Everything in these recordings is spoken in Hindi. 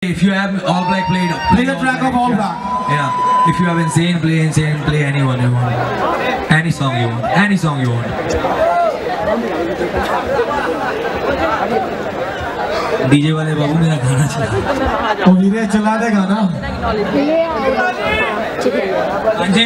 If you have All Black play the track of All Black. Yeah. If you have Insane, play anyone you want. Any song you want. Any song you want. DJ वाले बाबू मेरा गाना चला। ओ वीरे चला दे गाना। हाँ जी।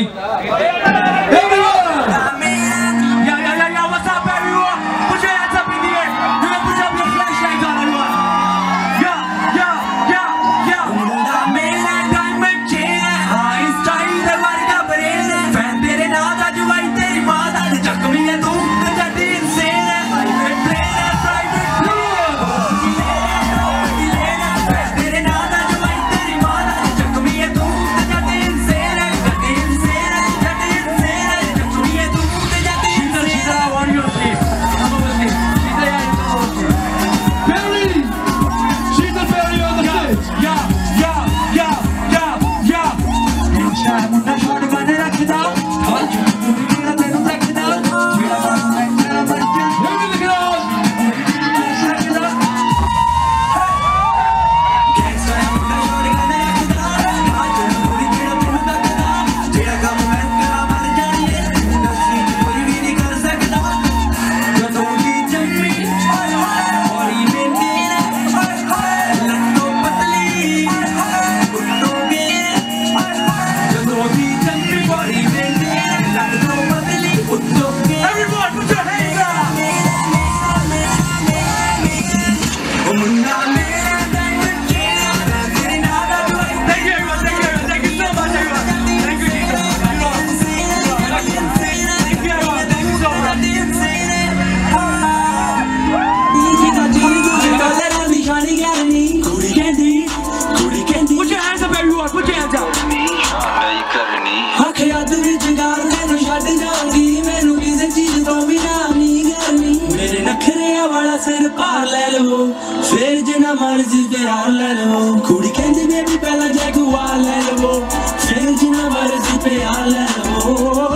सिर पार ले लो फिर जिना मर्जी प्यार ले लो कुड़ी कहंदी बेबी पहला जगुआर ले लो फिर जिना मर्जी प्यार ले लो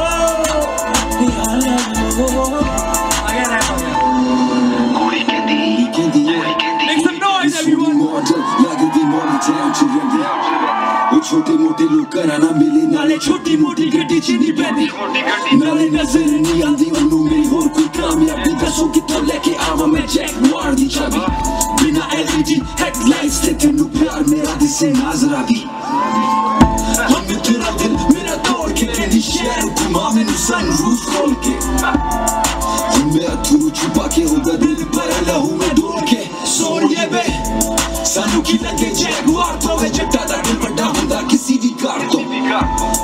प्यार ले लो कुड़ी कहंदी make some noise everyone लगदी मोरी जान चुरंदी वो छोटे मोटे लोग कराना मिले नाले छोटी मोटी गड्डी चीनी पैदी नाले नजर नहीं आंदी उन्हों मेरी और कोई कामयाबी दसों की तो लेके आवा मैं जैगुआर दी चाबी बिना LED हेडलाइट्स थे तेनू प्यार मेरा दिल से नजर आ गई हमें तेरा दिल मेरा तोड़ के कहनी शहर घुमा मैनू सनरूफ खोल के मैं अथरू छुपा के होगा दिल पर लहू में डोल के सोनिए बे सानू की लगे जैगुआर तो वे जट्टा दा दिल बड़ा हुंदा किसी भी कार तो